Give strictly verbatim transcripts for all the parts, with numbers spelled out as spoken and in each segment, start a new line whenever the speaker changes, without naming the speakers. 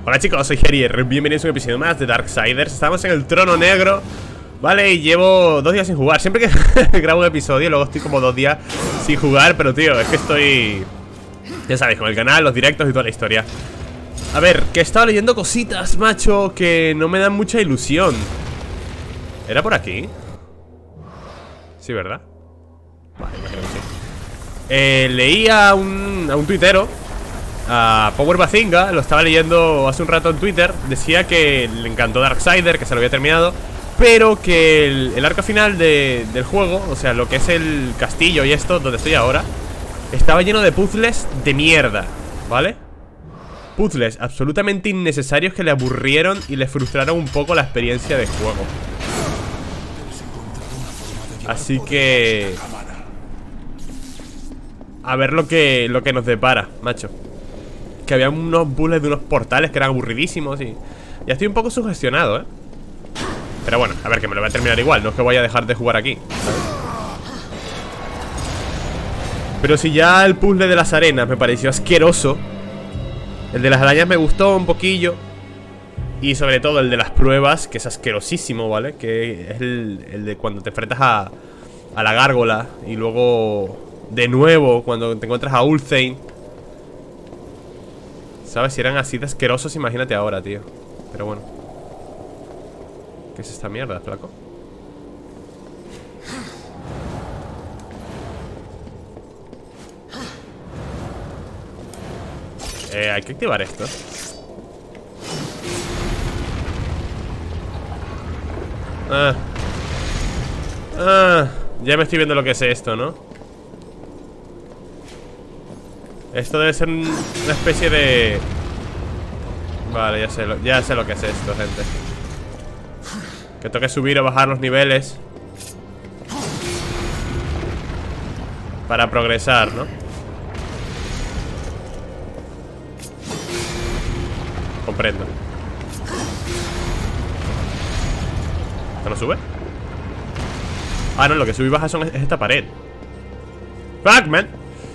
Hola chicos, soy Gerier, bienvenidos a un episodio más de Darksiders. Estamos en el trono negro, vale, y llevo dos días sin jugar. Siempre que grabo un episodio, luego estoy como dos días sin jugar. Pero tío, es que estoy, ya sabéis, con el canal, los directos y toda la historia. A ver, que he estado leyendo cositas, macho, que no me dan mucha ilusión. ¿Era por aquí? Sí, ¿verdad? Vale, imagino que sí. eh, Leí a un, a un tuitero, a Power Bazinga, lo estaba leyendo hace un rato en Twitter. Decía que le encantó Darksiders, que se lo había terminado, pero que el, el arco final de, del juego, o sea, lo que es el castillo y esto, donde estoy ahora, estaba lleno de puzzles de mierda, ¿vale? Puzzles absolutamente innecesarios que le aburrieron y le frustraron un poco la experiencia de juego. Así que... a ver lo que, lo que nos depara, macho. Que había unos puzzles de unos portales que eran aburridísimos y... ya estoy un poco sugestionado, ¿eh? Pero bueno, a ver, que me lo voy a terminar igual. No es que voy a dejar de jugar aquí, ¿sabes? Pero si ya el puzzle de las arenas me pareció asqueroso, el de las arañas me gustó un poquillo. Y sobre todo el de las pruebas, que es asquerosísimo, ¿vale? Que es el, el de cuando te enfrentas a, a la gárgola y luego de nuevo cuando te encuentras a Ulthane. ¿Sabes? Si eran así de asquerosos, imagínate ahora, tío. Pero bueno. ¿Qué es esta mierda, flaco? Eh, hay que activar esto. Ah. Ah. Ya me estoy viendo lo que es esto, ¿no? Esto debe ser una especie de... vale, ya sé, lo, ya sé lo que es esto, gente. Que tengo que subir o bajar los niveles para progresar, ¿no? Comprendo. ¿Esto no sube? Ah, no, lo que sube y baja son, es esta pared. ¡Fuck, man!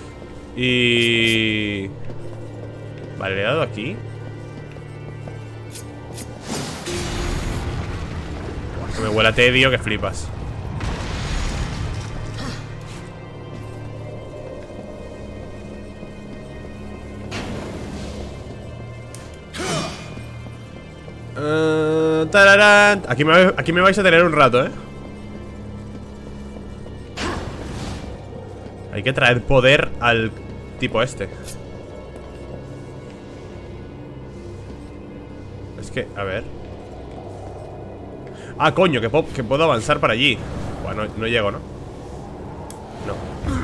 Y... vale, le he dado aquí. Me huele a tedio que flipas. Uh, tararán. Aquí me, aquí me vais a tener un rato, ¿eh? Hay que traer poder al tipo este. Es que, a ver. Ah, coño, que, po que puedo avanzar para allí. Bueno, no, no llego, ¿no? No.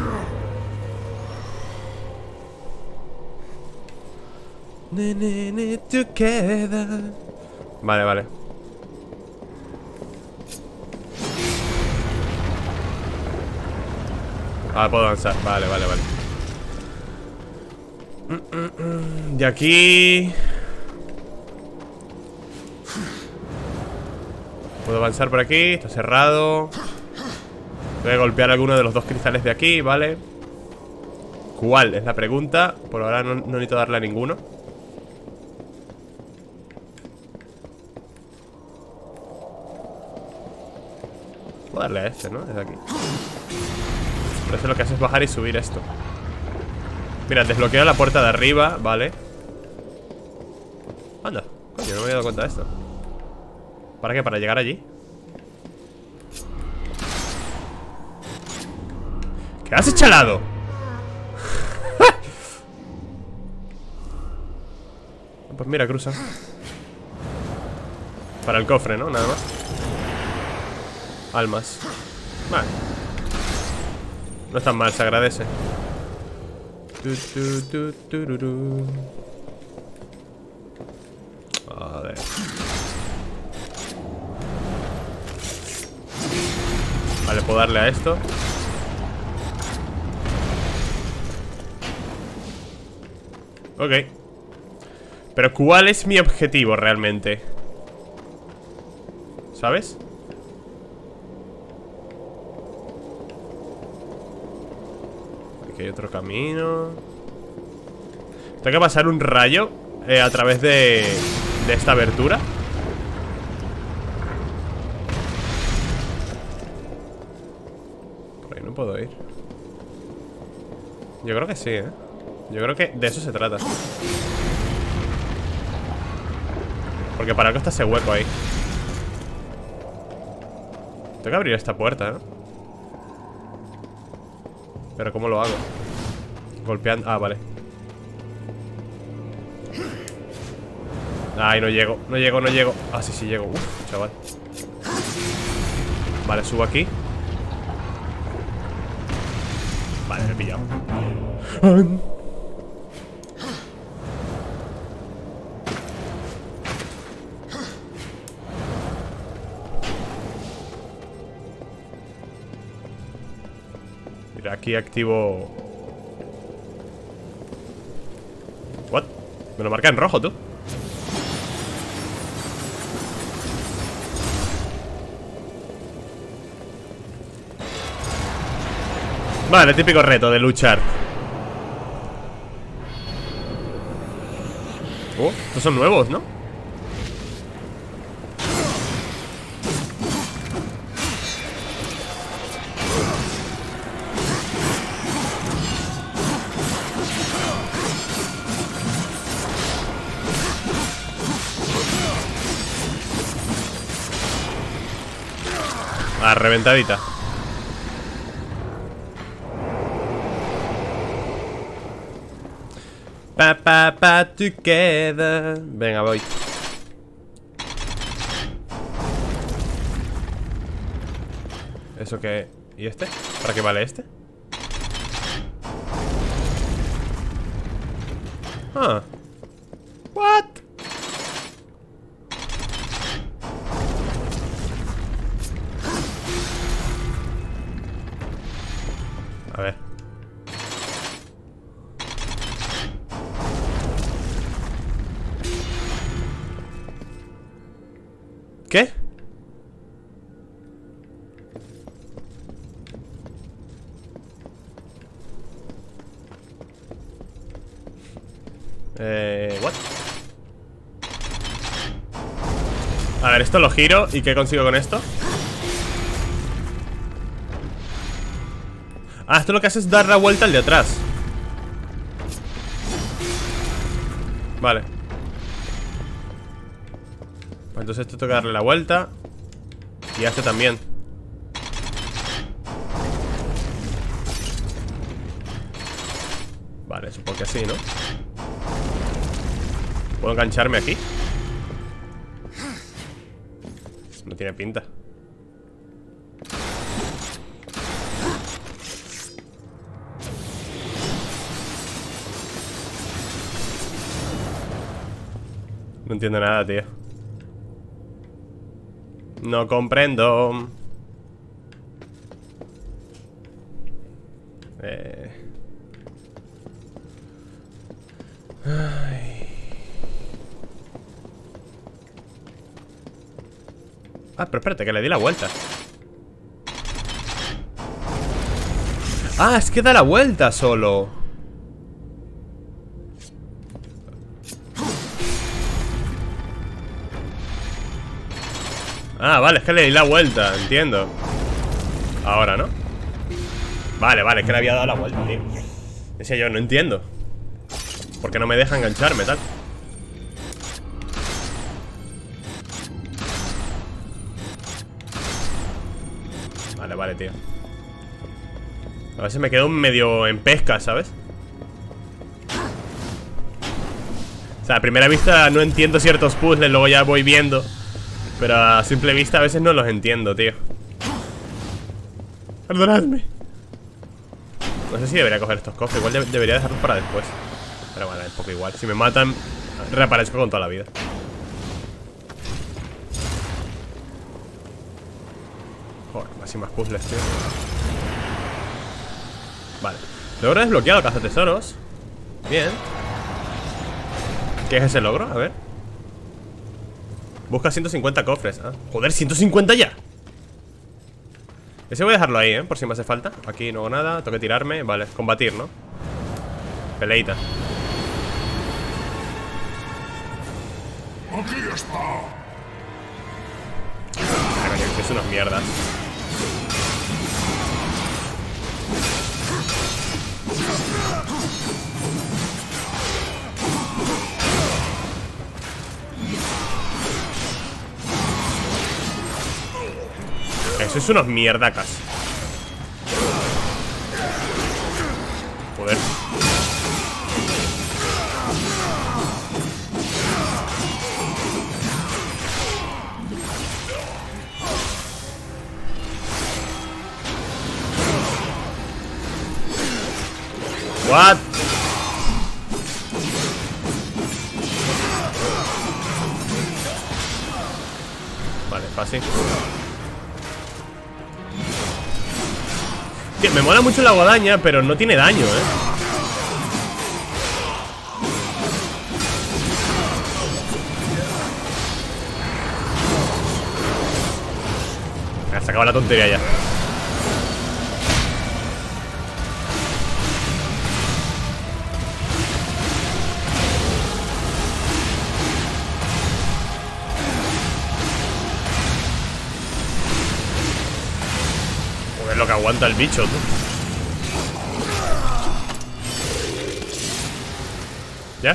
Vale, vale. Ah, puedo avanzar. Vale, vale, vale. De aquí... puedo avanzar por aquí, está cerrado. Voy a golpear alguno de los dos cristales de aquí, ¿vale? ¿Cuál? Es la pregunta. Por ahora no, no necesito darle a ninguno. Puedo darle a este, ¿no? Desde aquí. Pero eso lo que hace es bajar y subir esto. Mira, desbloqueo la puerta de arriba, ¿vale? Anda, coño, no me había dado cuenta de esto. ¿Para qué? ¿Para llegar allí? ¿Qué has echalado? Pues mira, cruza. Para el cofre, ¿no? Nada más. Almas. Vale. No es tan mal, se agradece. Tu, tu, tu, tururú. Joder. Vale, puedo darle a esto. Ok. Pero ¿cuál es mi objetivo realmente? ¿Sabes? Aquí hay otro camino. Tengo que pasar un rayo eh, a través de, de esta abertura. Por ahí no puedo ir. Yo creo que sí, ¿eh? Yo creo que de eso se trata. Porque para algo está ese hueco ahí. Tengo que abrir esta puerta, ¿no? Pero ¿cómo lo hago? Golpeando... Ah, vale. Ay, no llego, no llego, no llego. Ah, sí, sí llego. Uf, chaval. Vale, subo aquí. Vale, me he pillado. Mira, aquí activo... What? Me lo marca en rojo, tú. Vale, típico reto de luchar. Oh, estos son nuevos, ¿no? Ah, reventadita. Pa, pa, pa, together. Venga, voy. ¿Eso qué? ¿Y este? ¿Para qué vale este? Ah. What? A ver. ¿Qué? Eh, what? A ver, esto lo giro. ¿Y qué consigo con esto? Ah, esto lo que hace es dar la vuelta al de atrás. Vale. Pues entonces esto tengo que darle la vuelta. Y a este también. Vale, supongo que así, ¿no? ¿Puedo engancharme aquí? No tiene pinta. No entiendo nada, tío. No comprendo. Eh... Ay. Ah, pero espérate, que le di la vuelta. Ah, es que da la vuelta solo. Ah, vale, es que le di la vuelta, entiendo. Ahora, ¿no? Vale, vale, es que le había dado la vuelta, tío. Decía yo, no entiendo. ¿Por qué no me deja engancharme, tal? Vale, vale, tío. A veces me quedo medio en pesca, ¿sabes? O sea, a primera vista no entiendo ciertos puzzles, luego ya voy viendo. Pero a simple vista a veces no los entiendo, tío. Perdonadme. No sé si debería coger estos cofres. Igual de debería dejarlos para después. Pero bueno, es un poco igual. Si me matan, reaparezco con toda la vida. Joder, más y más puzzles, tío. Vale. Logro desbloqueado, cazatesoros. Bien. ¿Qué es ese logro? A ver. Busca ciento cincuenta cofres. Ah, joder, ciento cincuenta ya. Ese voy a dejarlo ahí, ¿eh? Por si me hace falta. Aquí no hago nada, tengo que tirarme. Vale, combatir, ¿no? Peleita.
Aquí está.
Ah, coño, que es unas mierdas. Eso es unos mierdacas. Joder. What? Vale, fácil. Tío, me mola mucho la guadaña, pero no tiene daño, eh. Se acaba la tontería ya. Joder, lo que aguanta el bicho, tú. ¿Ya?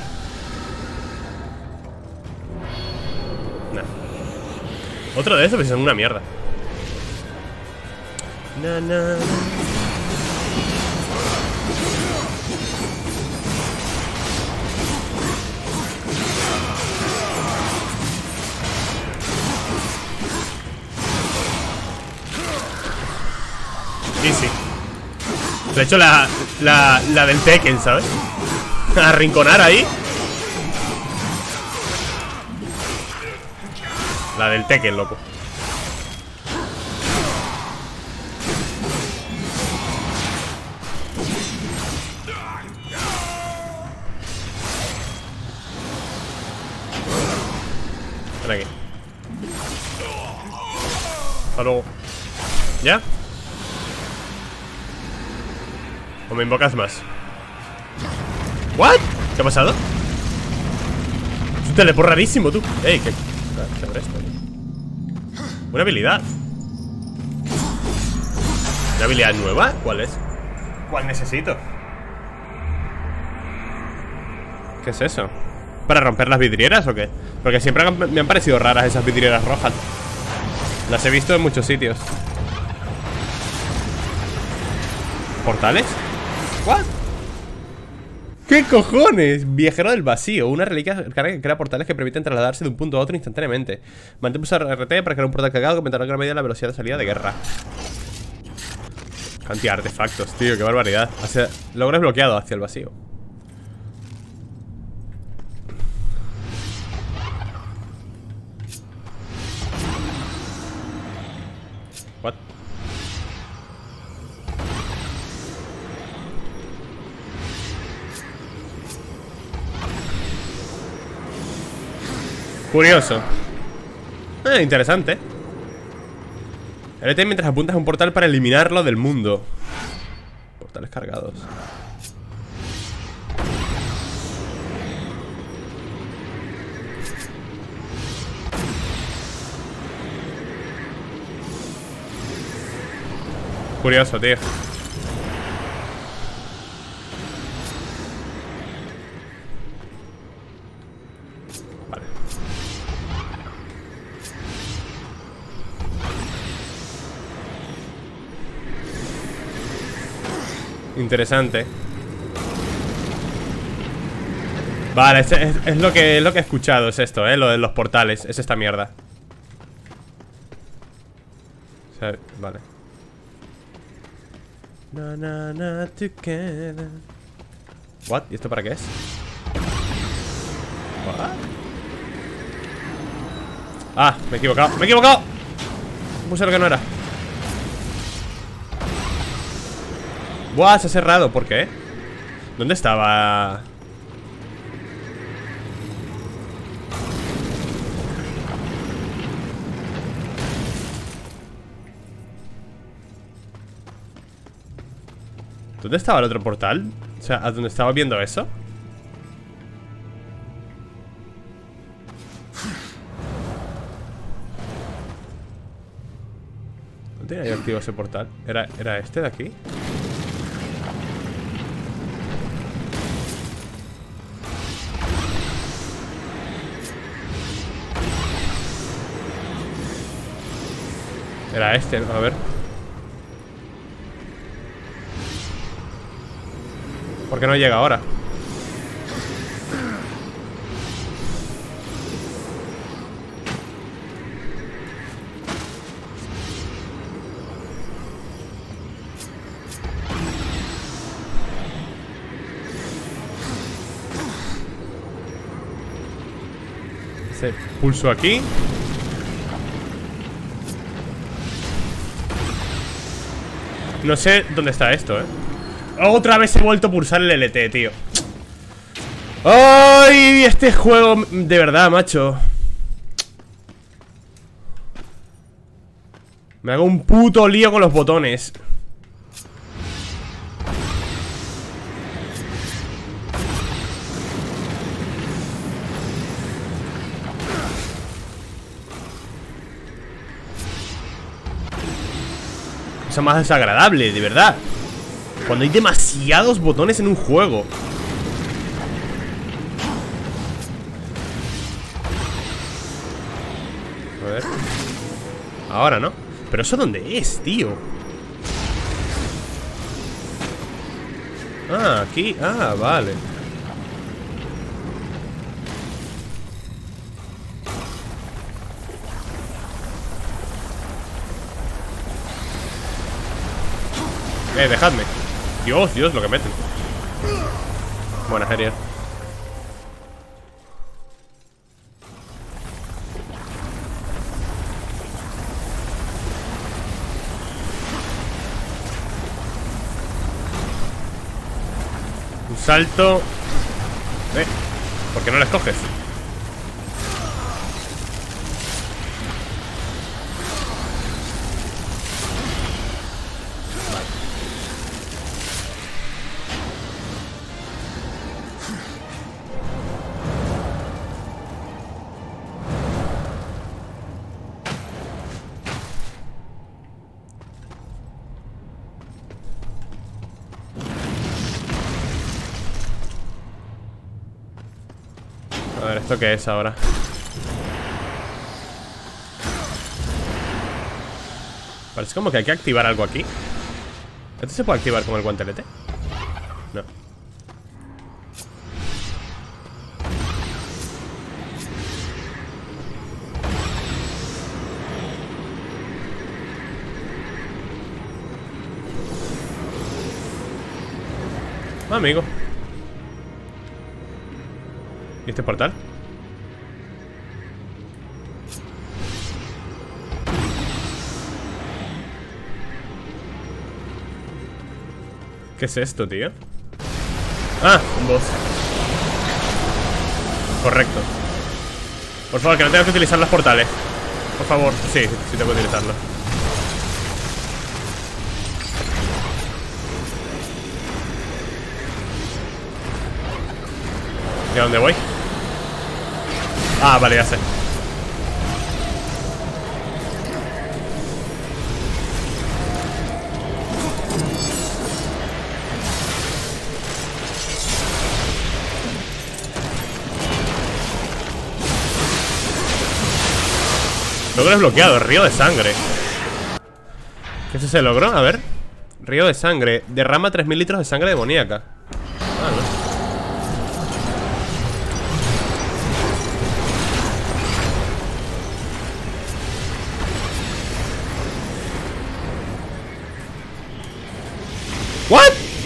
Nah. Otro de estos, pues son una mierda. Na, na, na. Easy. De hecho, la, la, la del Tekken, ¿sabes? Arrinconar ahí. La del Tekken, loco. Ven aquí. Hasta luego. ¿Ya? ¿O me invocas más? ¿What? ¿Qué ha pasado? Es un teleport rarísimo, tú. Ey, ¿qué? ¿Qué abre esto? Una habilidad. ¿Una habilidad nueva? ¿Cuál es? ¿Cuál necesito? ¿Qué es eso? ¿Para romper las vidrieras o qué? Porque siempre me han parecido raras esas vidrieras rojas. Las he visto en muchos sitios. ¿Portales? ¿What? ¿Qué cojones? Viajero del vacío. Una reliquia que crea portales que permiten trasladarse de un punto a otro instantáneamente. Mantén pulsar R T para crear un portal cargado que aumentará en gran medida la velocidad de salida de guerra. Cantidad de artefactos, tío, qué barbaridad. Hacia... Logro desbloqueado hacia el vacío. What? Curioso. Eh, interesante. L T mientras apuntas a un portal para eliminarlo del mundo. Portales cargados. Curioso, tío. Vale. Interesante. Vale, es, es, es, lo que, es lo que he escuchado. Es esto, eh, lo de los portales. Es esta mierda. O sea, vale. Na, na, na, together. What? ¿Y esto para qué es? What? Ah, me he equivocado. ¡Me he equivocado! Puse lo que no era. Buah, se ha cerrado. ¿Por qué? ¿Dónde estaba? ¿Dónde estaba el otro portal? O sea, ¿a dónde estaba viendo eso? tenía yo activo ese portal? ¿Era, era este de aquí? Era este, a ver. ¿Por qué no llega ahora? Ese pulso aquí. No sé dónde está esto, eh. Otra vez he vuelto a pulsar el L T, tío. ¡Ay! Este juego, de verdad, macho. Me hago un puto lío con los botones. Cosa más desagradable, de verdad. Cuando hay demasiados botones en un juego. A ver. Ahora, ¿no? Pero ¿eso dónde es, tío? Ah, aquí. Ah, vale. Eh, dejadme. Dios, Dios, lo que meten. Buena, genial. Un salto. Eh, ¿por qué no les coges? A ver, ¿esto qué es ahora? Parece como que hay que activar algo aquí. ¿Esto se puede activar como el guantelete? No. Ah, amigo. ¿Y este portal? ¿Qué es esto, tío? Ah, un boss. Correcto. Por favor, que no tengas que utilizar los portales. Por favor, sí, sí tengo que utilizarlo. ¿Y a dónde voy? Ah, vale, ya sé. Logro desbloqueado, río de sangre. ¿Qué es ese logro? A ver. Río de sangre. Derrama tres mil litros de sangre demoníaca. Ah, no. ¿What?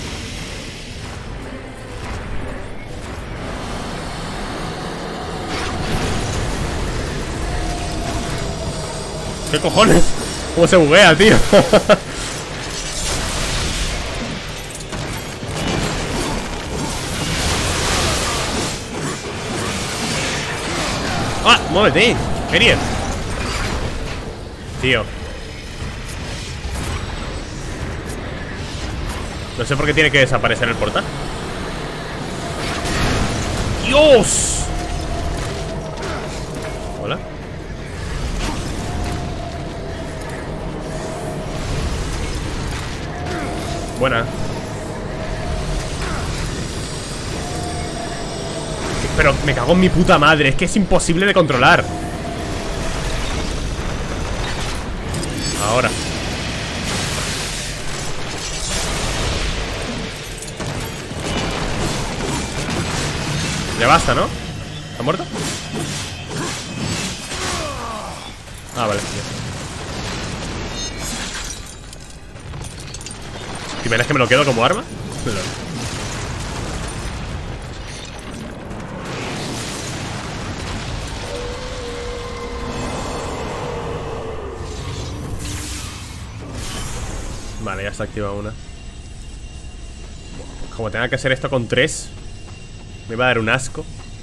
¿Qué cojones? ¿Cómo se buguea, tío? ¡Ah! ¡Muévete! ¡Genial! Tío. No sé por qué tiene que desaparecer el portal. ¡Dios! Hola. buena. Pero me cago en mi puta madre. Es que es imposible de controlar. Ahora. Ya basta, ¿no? ¿Ha muerto? Ah, vale. ¿Y verás que me lo quedo como arma? Vale, ya está activada una. Como tenga que hacer esto con tres, me va a dar un asco.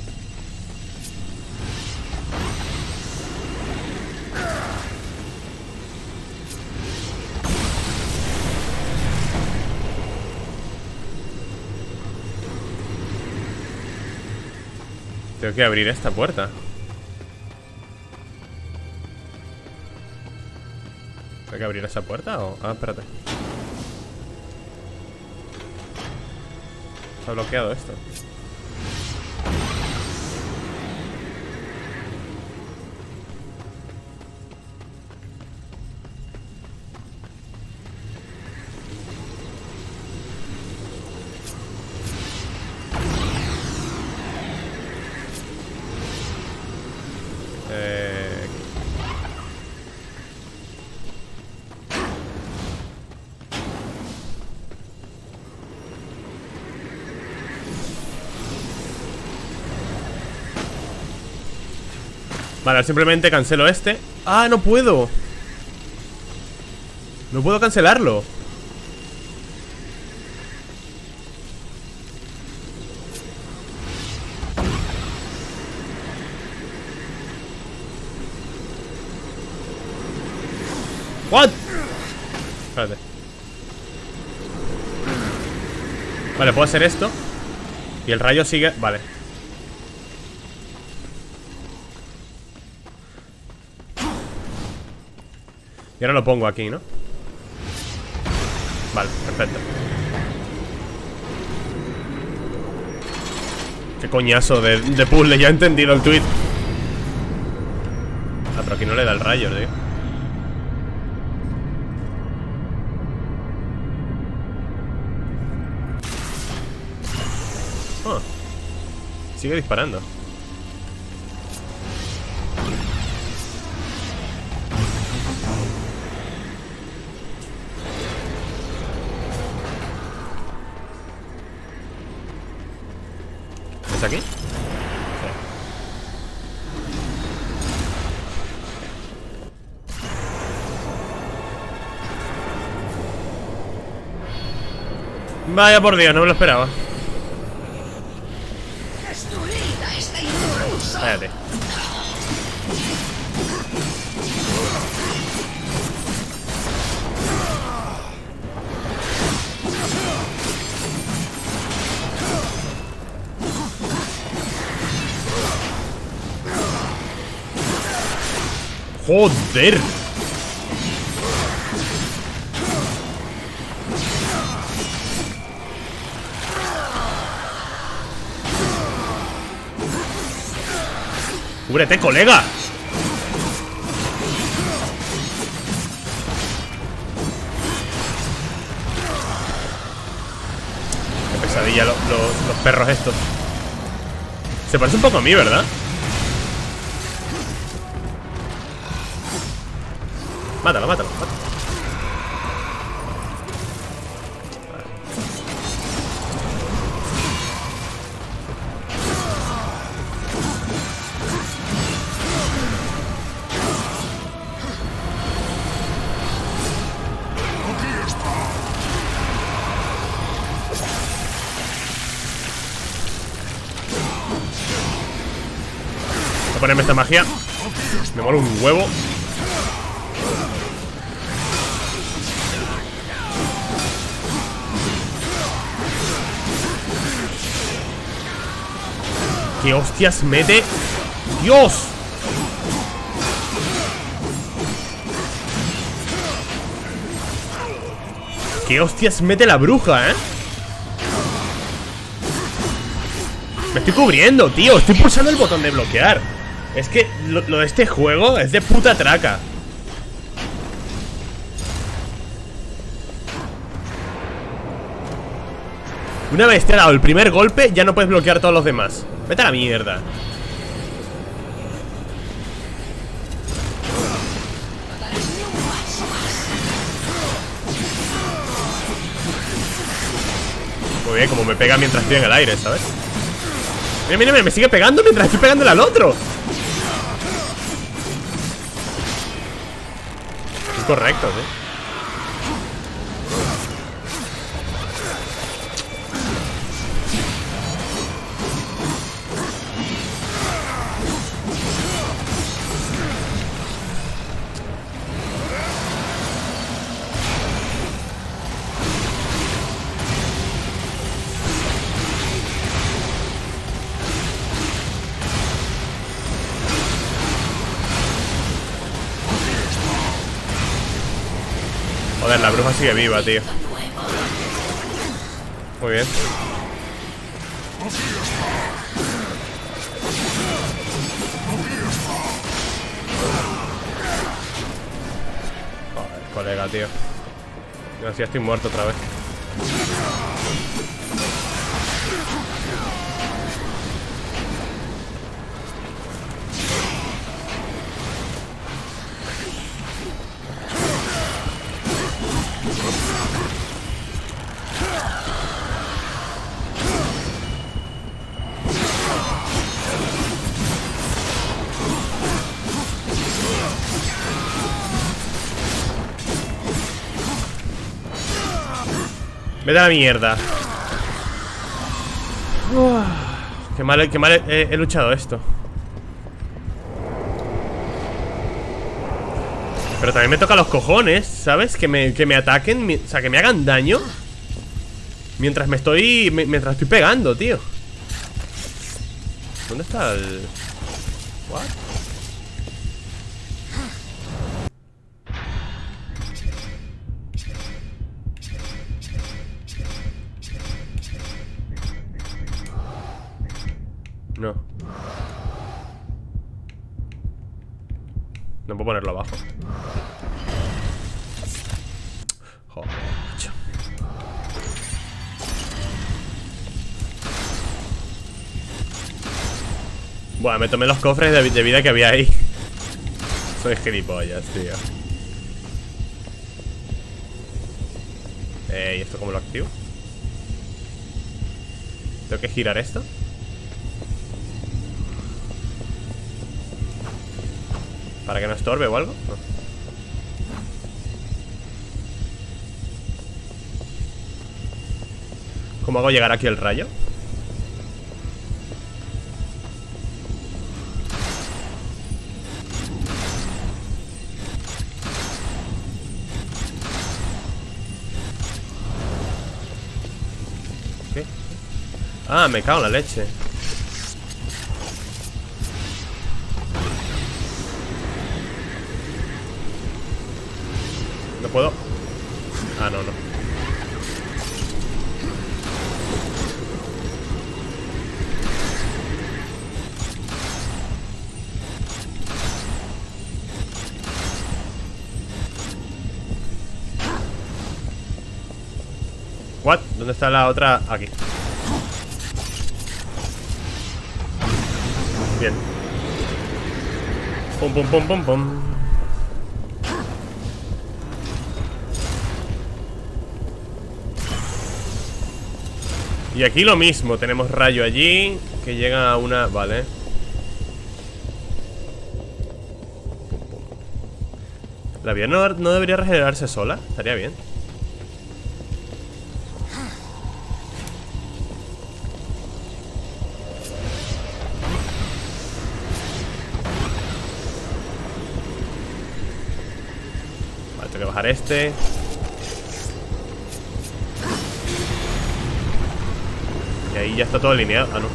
Tengo que abrir esta puerta. ¿Tengo que abrir esa puerta o...? Ah, espérate. Está bloqueado esto. Eh... Vale, simplemente cancelo este. ¡Ah, no puedo! No puedo cancelarlo. ¿What? Espérate. Vale, puedo hacer esto. Y el rayo sigue... Vale. Y ahora lo pongo aquí, ¿no? Vale, perfecto. Qué coñazo de, de puzzle, ya he entendido el tweet. Ah, pero aquí no le da el rayo, tío. Oh. Sigue disparando. ¿Es aquí? Sí. Vaya por Dios, no me lo esperaba. Cállate. Joder. ¡Cúbrete, colega! Qué pesadilla lo, lo, los perros estos. Se parece un poco a mí, ¿verdad? Mátalo, mátalo, mátalo. Voy a ponerme esta magia. Me mola un huevo. ¿Qué hostias mete? ¡Dios! ¿Qué hostias mete la bruja, eh? Me estoy cubriendo, tío. Estoy pulsando el botón de bloquear. Es que lo, lo de este juego es de puta traca. Una vez te ha dado el primer golpe, ya no puedes bloquear todos los demás. Vete a la mierda. Muy bien, como me pega mientras estoy en el aire, ¿sabes? Mira, mira, mira, me sigue pegando mientras estoy pegándole al otro. Incorrecto, ¿eh? Joder, la bruja sigue viva, tío. Muy bien. Joder, colega, tío. Yo así estoy muerto otra vez. Vete a la mierda. Uf, qué mal, qué mal he, he luchado esto. Pero también me toca los cojones, ¿sabes? Que me, que me ataquen, o sea, que me hagan daño mientras me estoy, me, mientras estoy pegando, tío. ¿Dónde está el...? ¿What? No. No puedo ponerlo abajo. Joder, macho. Bueno, me tomé los cofres de, de vida que había ahí. Soy gilipollas, tío. Eh, ¿y esto cómo lo activo? ¿Tengo que girar esto? ¿Para que no estorbe o algo? No. ¿Cómo hago llegar aquí el rayo? ¿Qué? Ah, me cago en la leche. ¿No puedo? Ah, no, no. ¿What? ¿Dónde está la otra? Aquí. Bien. Pum, pum, pum, pum, pum. Y aquí lo mismo, tenemos rayo allí que llega a una... Vale. La vida no, no debería regenerarse sola. Estaría bien. Vale, tengo que bajar este. Y ahí ya está todo alineado. Ah, no.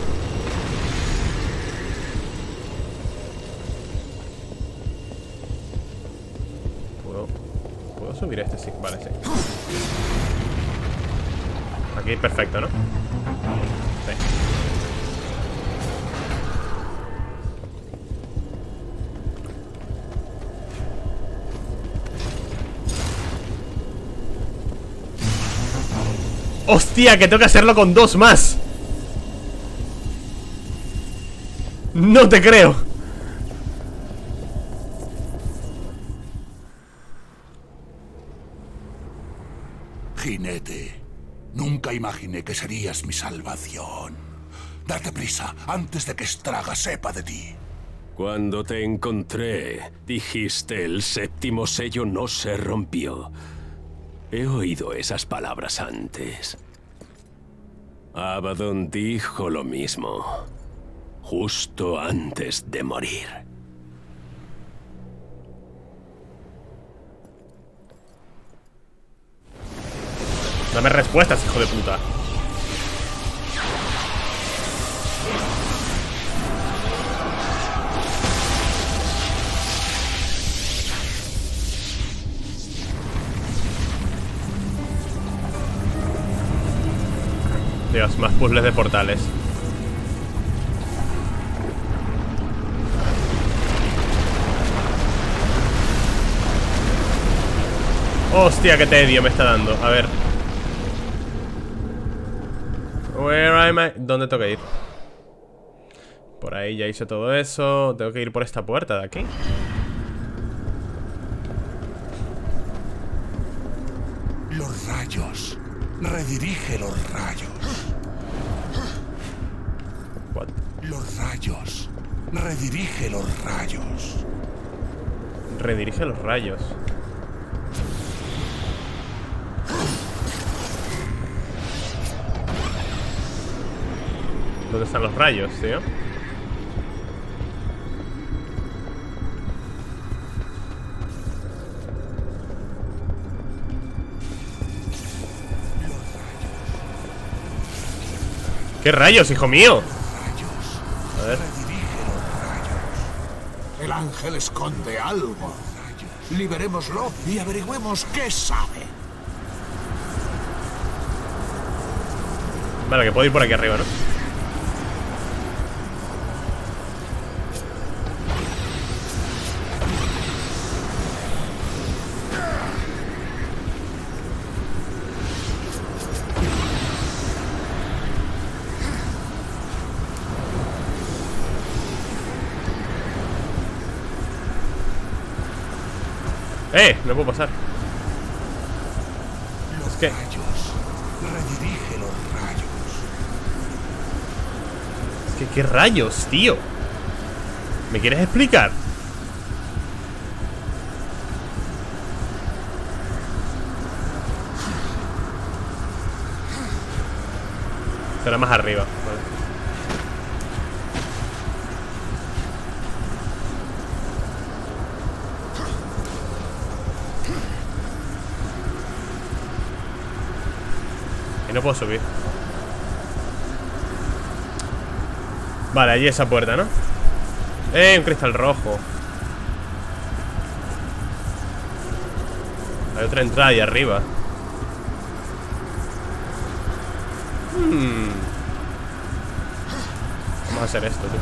¿Puedo, ¿Puedo subir este? Sí, vale, sí. Aquí perfecto, ¿no? Sí. ¡Hostia! Que tengo que hacerlo con dos más. No te creo.
Jinete, nunca imaginé que serías mi salvación. Date prisa antes de que Estraga sepa de ti.
Cuando te encontré, dijiste el séptimo sello no se rompió. He oído esas palabras antes. Abaddon dijo lo mismo, justo antes de morir.
Dame respuestas, hijo de puta. Dios, más puzzles de portales. Hostia, qué tedio me está dando. A ver. Where am I? ¿Dónde tengo que ir? Por ahí ya hice todo eso. Tengo que ir por esta puerta de aquí.
Los rayos. Redirige los rayos.
What?
Los rayos. Redirige los rayos.
Redirige los rayos. ¿Dónde están los rayos, tío? ¿Qué rayos, hijo mío? A ver.
El ángel esconde algo. Liberémoslo y averigüemos qué sabe.
Vale, que puedo ir por aquí arriba, ¿no? ¡Eh! No puedo pasar.
Los
Es que...
rayos. Redirige los rayos.
Es que ¿qué rayos, tío? ¿Me quieres explicar? Será más arriba, vale. Y no puedo subir. Vale, allí esa puerta, ¿no? Eh, un cristal rojo. Hay otra entrada ahí arriba. Hmm. Vamos a hacer esto, tío.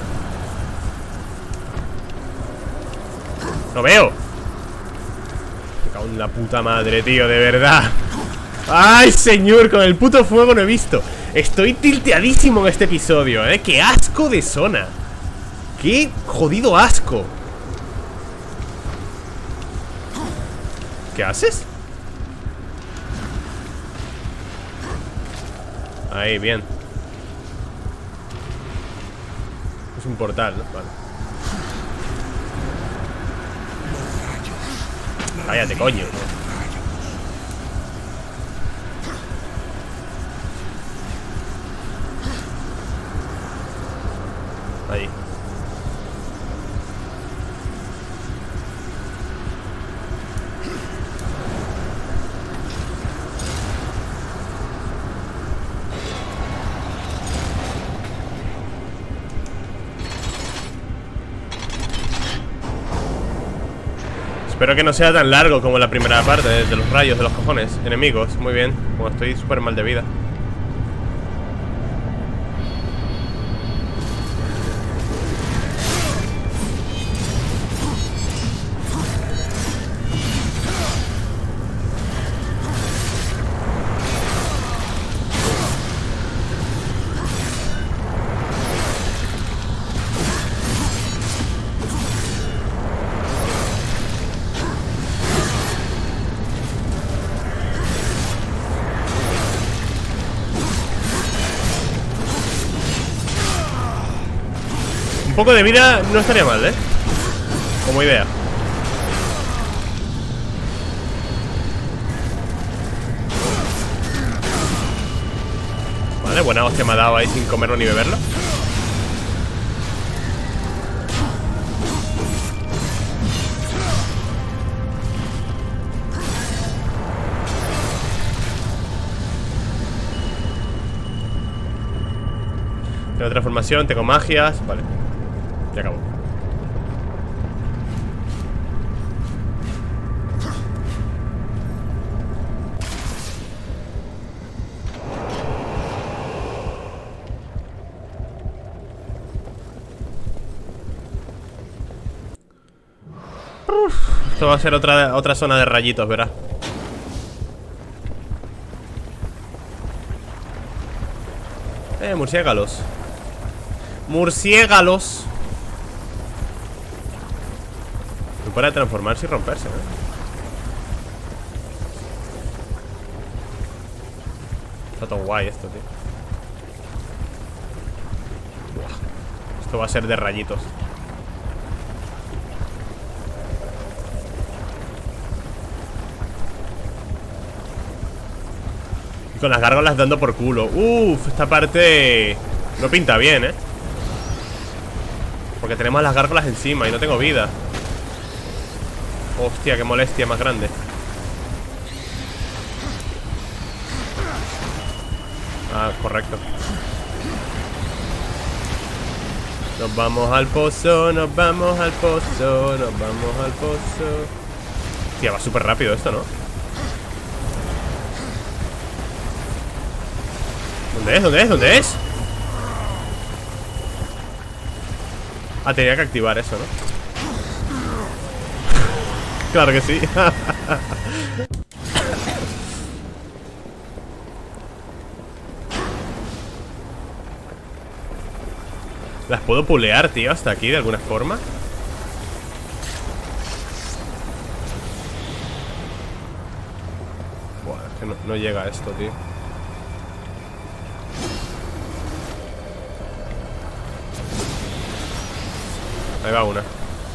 ¡No veo! Me cago en la puta madre, tío, de verdad. ¡Ay, señor! Con el puto fuego no he visto. Estoy tilteadísimo en este episodio, ¿eh? ¡Qué asco de zona! ¡Qué jodido asco! ¿Qué haces? Ahí, bien. Es un portal, ¿no? Vale. Cállate, coño. Ahí. Espero que no sea tan largo como la primera parte de, de los rayos de los cojones enemigos. Muy bien, como estoy súper mal de vida. poco de vida no estaría mal, ¿eh? Como idea. Vale, buena hostia me ha dado ahí sin comerlo ni beberlo. Tengo transformación, tengo magias. Vale, ya acabó. Esto va a ser otra, otra zona de rayitos, verás. Eh, murciélagos. Murciélagos. No para transformarse y romperse, ¿eh? Está todo guay esto, tío. Buah. Esto va a ser de rayitos. Y con las gárgolas dando por culo. Uff, esta parte no pinta bien, ¿eh? Porque tenemos las gárgolas encima y no tengo vida. Hostia, qué molestia más grande. Ah, correcto. Nos vamos al pozo, nos vamos al pozo, nos vamos al pozo. Hostia, va súper rápido esto, ¿no? ¿Dónde es? ¿Dónde es? ¿Dónde es? Ah, tenía que activar eso, ¿no? Claro que sí. ¿Las puedo pulear, tío, hasta aquí de alguna forma? Buah, es que no, no llega a esto, tío. Ahí va una.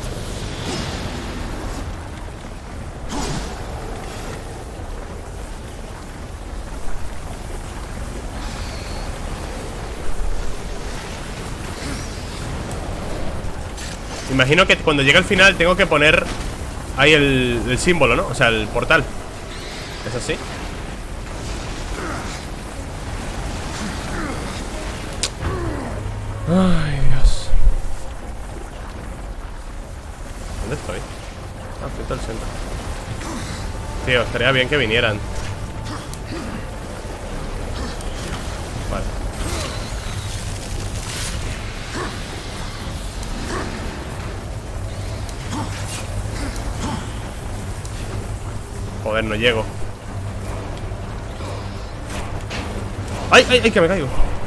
Imagino que cuando llegue al final tengo que poner ahí el, el símbolo, ¿no? O sea, el portal. ¿Es así? Ay, Dios. ¿Dónde estoy? Ah, estoy al centro. Tío, estaría bien que vinieran. Vale. Joder, no llego. ¡Ay, ay, ay! Que me caigo.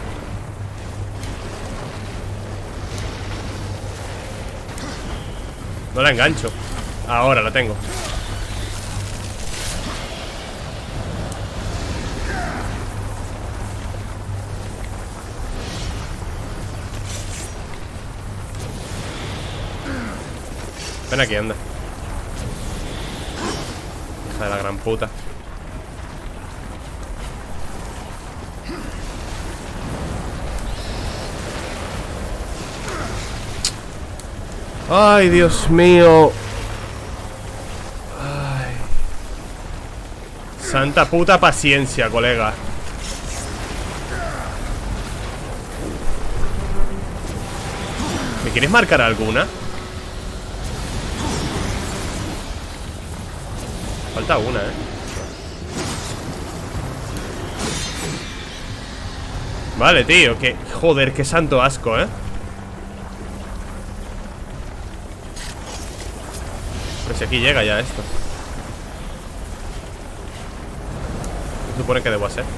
No la engancho. Ahora la tengo. Ven aquí, anda. Hija de la gran puta. Ay, Dios mío. Ay. Santa puta paciencia, colega. ¿Me quieres marcar alguna? Falta una, eh. Vale, tío, que... Joder, qué santo asco, eh. Pero si aquí llega ya esto. Se supone que debo hacer.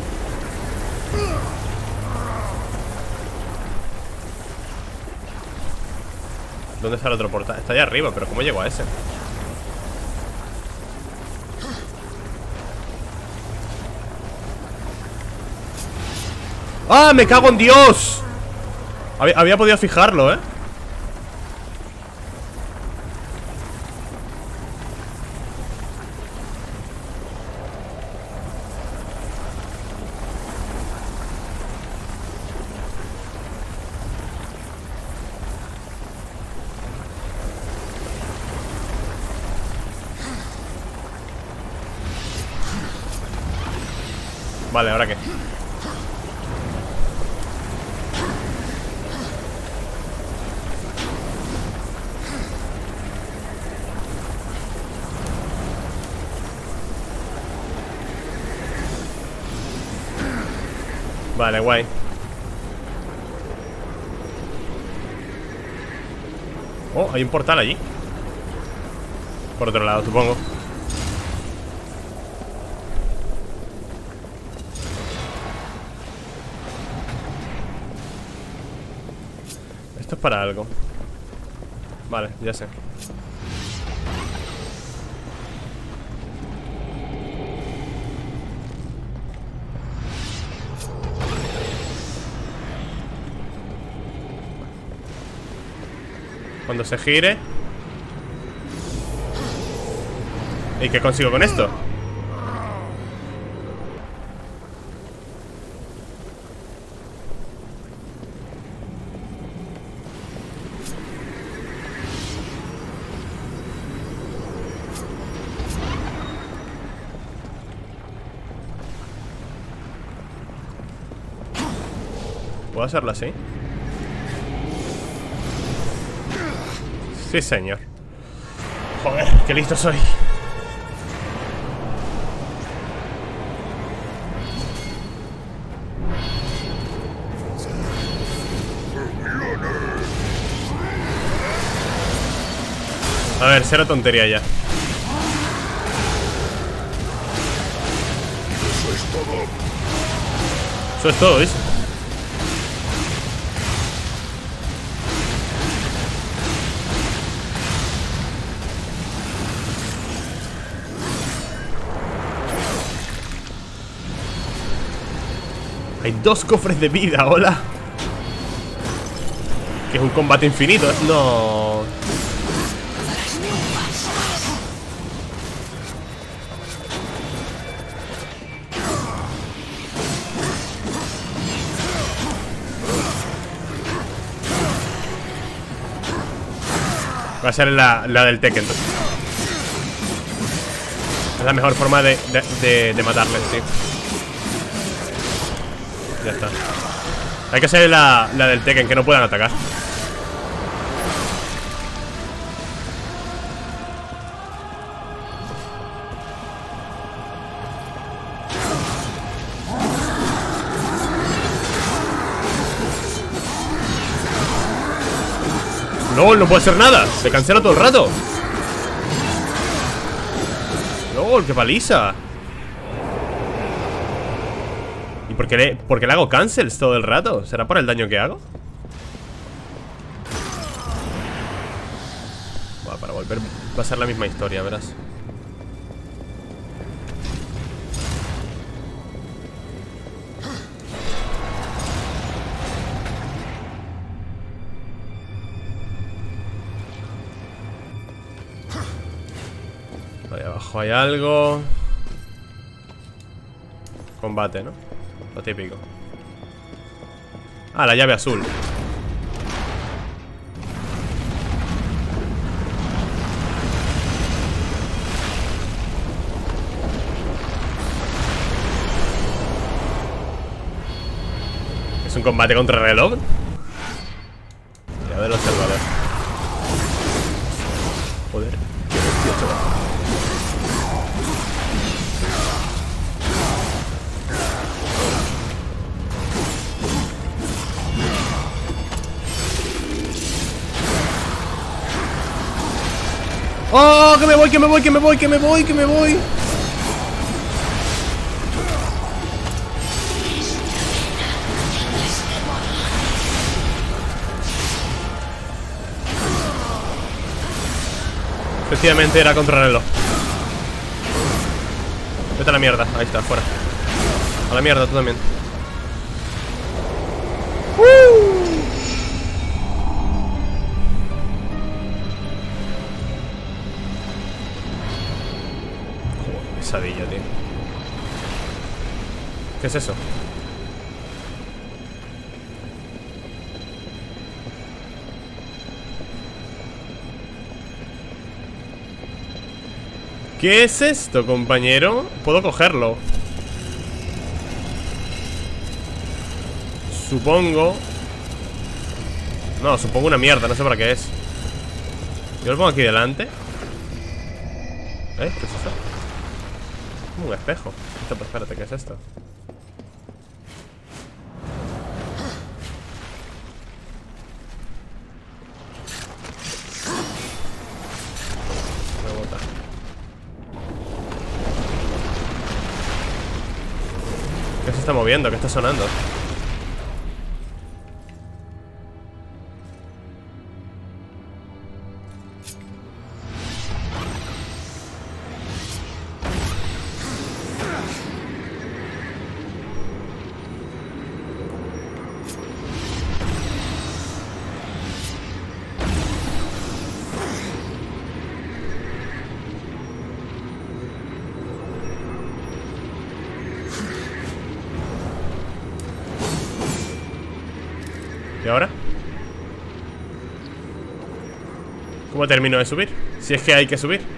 ¿Dónde está el otro portal? Está allá arriba, pero ¿cómo llego a ese? ¡Ah! ¡Me cago en Dios! Había, había podido fijarlo, ¿eh? Vale, ¿ahora qué? Vale, guay. Oh, hay un portal allí. Por otro lado, supongo. Esto es para algo. Vale, ya sé. Cuando se gire. ¿Y qué consigo con esto? ¿Puedo hacerlo así? Sí, señor. Joder, qué listo soy. A ver, cero tontería ya.
Eso es todo.
Eso es todo, ¿ves? Hay dos cofres de vida, hola. Que es un combate infinito, ¿eh? No. Va a ser la, la del Tekken. Es la mejor forma de, de, de, de matarles, tío. Ya está. Hay que ser la, la del Tekken, que no puedan atacar. No, no puedo hacer nada. Se cancela todo el rato. No, qué paliza. ¿Y por qué, le, por qué le hago cancels todo el rato? ¿Será por el daño que hago? Bueno, para volver va a ser la misma historia, verás. Ahí abajo hay algo. Combate, ¿no? Lo típico. Ah, la llave azul. ¿Es un combate contra reloj? Llave del observador. Joder, qué bestia, chaval. ¡Oh! ¡Que me voy, que me voy, que me voy, que me voy, que me voy! Efectivamente era contrarreloj. Vete a la mierda, ahí está, fuera. A la mierda, tú también. ¡Uh! Pesadilla, tío. ¿Qué es eso? ¿Qué es esto, compañero? Puedo cogerlo. Supongo. No, supongo una mierda, no sé para qué es. Yo lo pongo aquí delante. ¿Eh? ¿Qué es eso? Como un espejo. Esto, pues espérate, ¿qué es esto? Una bota. ¿Qué se está moviendo? ¿Qué está sonando? ¿Y ahora? ¿Cómo termino de subir? Si es que hay que subir.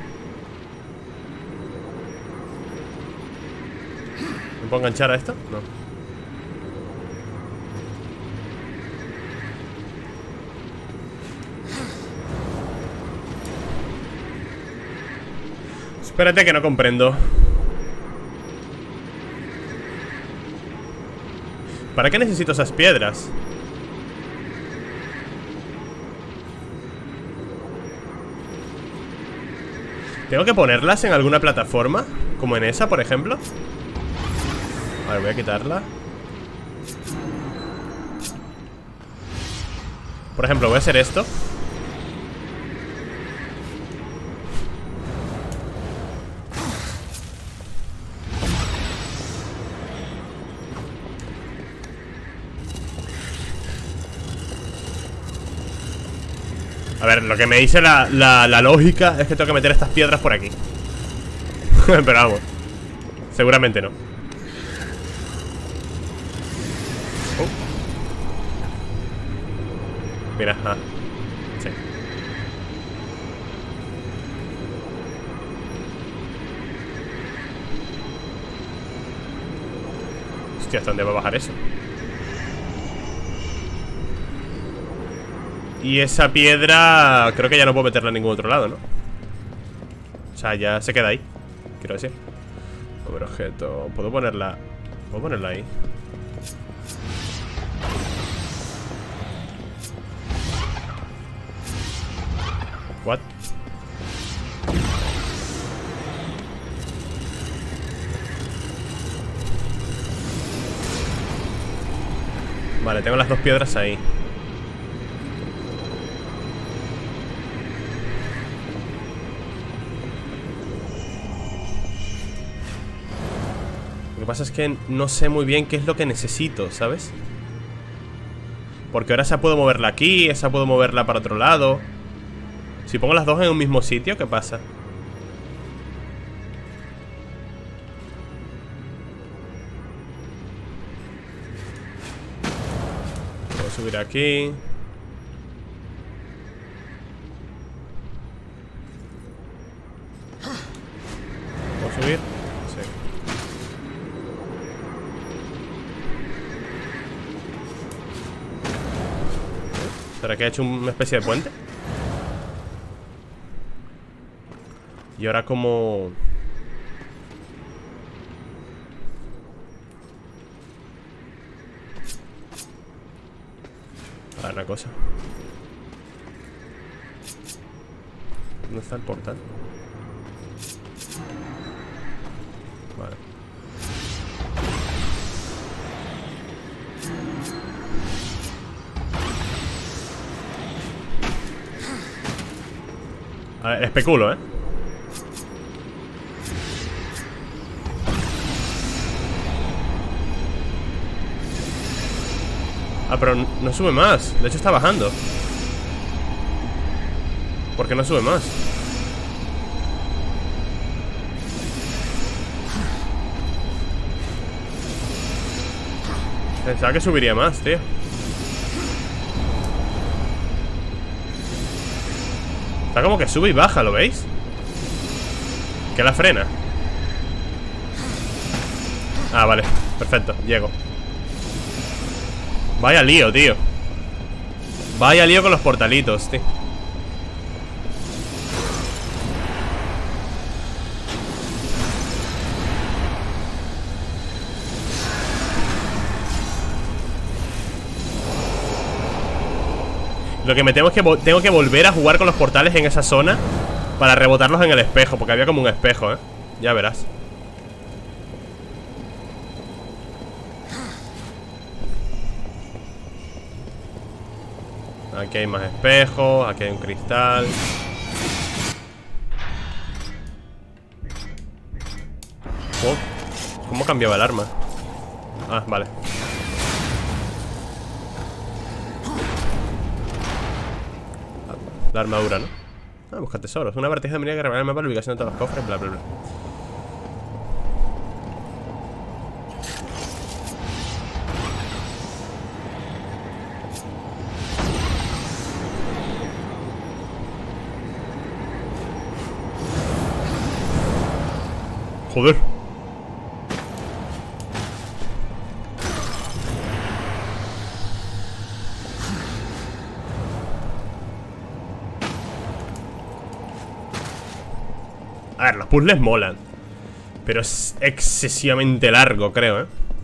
¿Me puedo enganchar a esto? No. Espérate que no comprendo. ¿Para qué necesito esas piedras? ¿Tengo que ponerlas en alguna plataforma? Como en esa, por ejemplo. A ver, voy a quitarla. Por ejemplo, voy a hacer esto. A ver, lo que me dice la, la, la lógica es que tengo que meter estas piedras por aquí. Pero vamos, seguramente no. Oh. Mira, ah, sí. Hostia, ¿hasta dónde va a bajar eso? Y esa piedra creo que ya no puedo meterla en ningún otro lado, ¿no? O sea, ya se queda ahí. Quiero decir. Mover objeto. Puedo ponerla. Puedo ponerla ahí. What? Vale, tengo las dos piedras ahí. Lo que pasa es que no sé muy bien qué es lo que necesito, ¿sabes? Porque ahora esa puedo moverla aquí, esa puedo moverla para otro lado. Si pongo las dos en un mismo sitio, ¿qué pasa? Puedo subir aquí. ¿Puedo subir? Sí. ¿Será que ha hecho una especie de puente? Y ahora como... A ver, una cosa. ¿Dónde está el portal? Vale. A ver, especulo, ¿eh? Ah, pero no sube más. De hecho está bajando. ¿Por qué no sube más? Pensaba que subiría más, tío. Está como que sube y baja, ¿lo veis? Que la frena. Ah, vale, perfecto, llego. Vaya lío, tío. Vaya lío con los portalitos, tío. Lo que me temo es que tengo que volver a jugar con los portales en esa zona para rebotarlos en el espejo, porque había como un espejo, ¿eh? Ya verás. Aquí hay más espejos, aquí hay un cristal. Oh, ¿cómo cambiaba el arma? Ah, vale. La armadura, ¿no? Ah, busca tesoros. Una vertiente de manera que revela el mapa, la ubicación de todos los cofres, bla, bla, bla. Joder. A ver, los puzzles molan, pero es excesivamente largo, creo, ¿eh?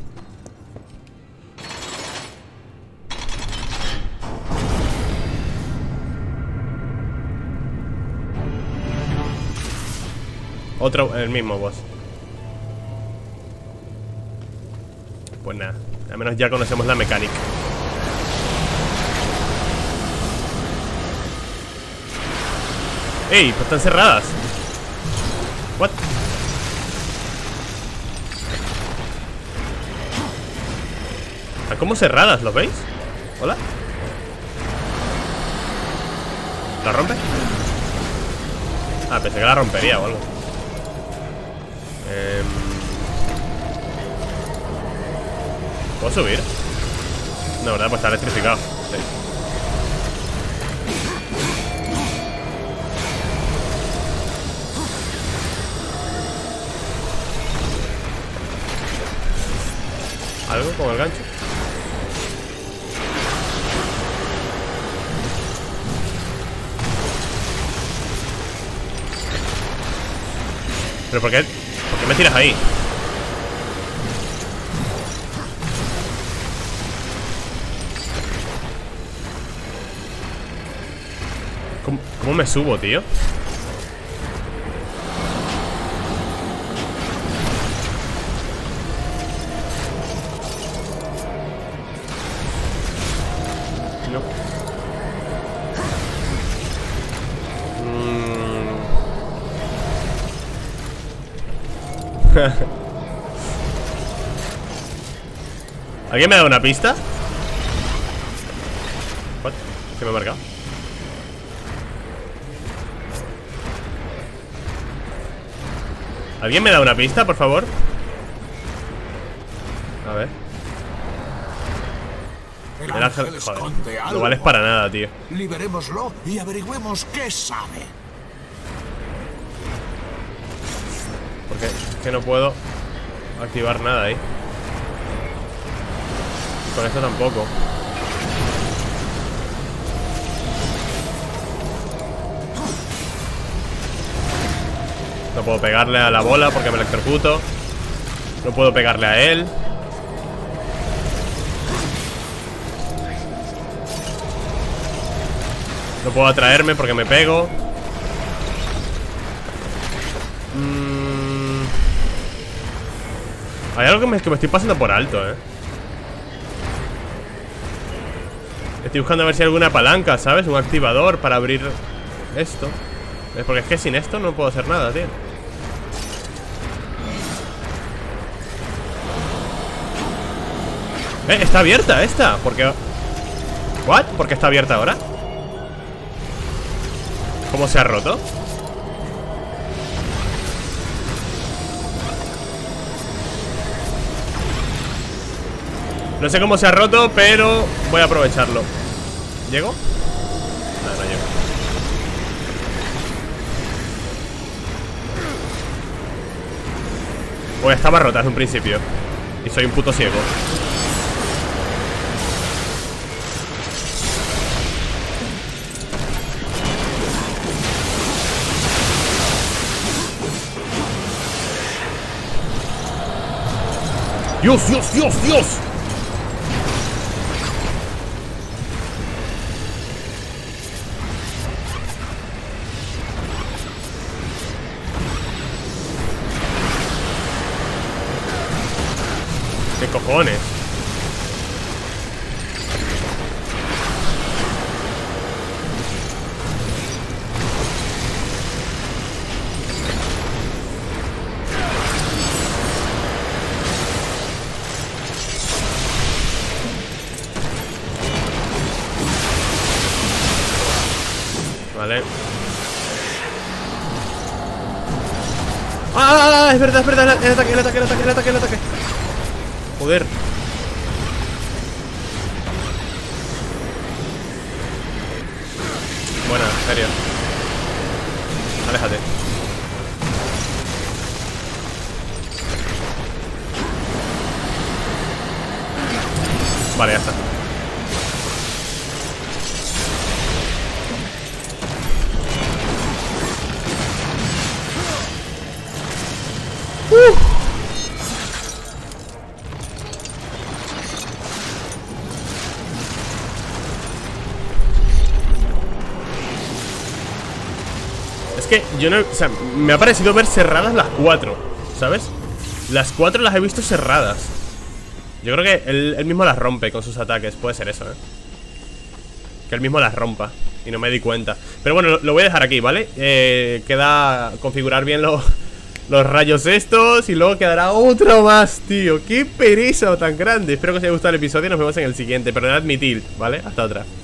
Otro, el mismo boss. Pues nada, al menos ya conocemos la mecánica. ¡Ey! Pues están cerradas. What? Están como cerradas, ¿lo veis? ¿Hola? ¿La rompe? Ah, pensé que la rompería o algo. eh... ¿Puedo subir? No, verdad, pues está electrificado. Sí. ¿Algo con el gancho? ¿Pero por qué? ¿Por qué me tiras ahí? ¿Cómo, cómo me subo, tío? ¿Alguien me da una pista? What? ¿Qué me ha marcado? ¿Alguien me da una pista, por favor? A ver.
El
El ángel,
ángel
joder,
esconde
no
algo.
vales para nada, tío.
Liberémoslo y averigüemos qué sabe.
Porque es que no puedo activar nada ahí. Con esto tampoco. No puedo pegarle a la bola porque me electrocuto. No puedo pegarle a él. No puedo atraerme porque me pego. Mm. Hay algo que me, que me estoy pasando por alto, eh. Estoy buscando a ver si hay alguna palanca, ¿sabes? Un activador para abrir esto. Porque es que sin esto no puedo hacer nada, tío. Eh, está abierta esta. ¿Por qué? ¿What? ¿Por qué está abierta ahora? ¿Cómo se ha roto? No sé cómo se ha roto, pero voy a aprovecharlo. ¿Llego? No, no llego. Pues estaba rota desde un principio. Y soy un puto ciego. ¡Dios, Dios, Dios, Dios! ¿Qué cojones? Vale. ¡Ah! Es verdad, es verdad. El ataque, el ataque, el ataque, el ataque, el ataque. Joder. Buena, en serio. Aléjate. Vale, ya está. Uh. Es que yo no... O sea, me ha parecido ver cerradas las cuatro, ¿sabes? Las cuatro las he visto cerradas. Yo creo que él, él mismo las rompe con sus ataques. Puede ser eso, ¿eh? Que él mismo las rompa y no me di cuenta. Pero bueno, lo, lo voy a dejar aquí, ¿vale? Eh, queda configurar bien los, los rayos estos y luego quedará otro más, tío. Qué pereza tan grande. Espero que os haya gustado el episodio y nos vemos en el siguiente. Perdonad mi tilt, ¿vale? Hasta otra.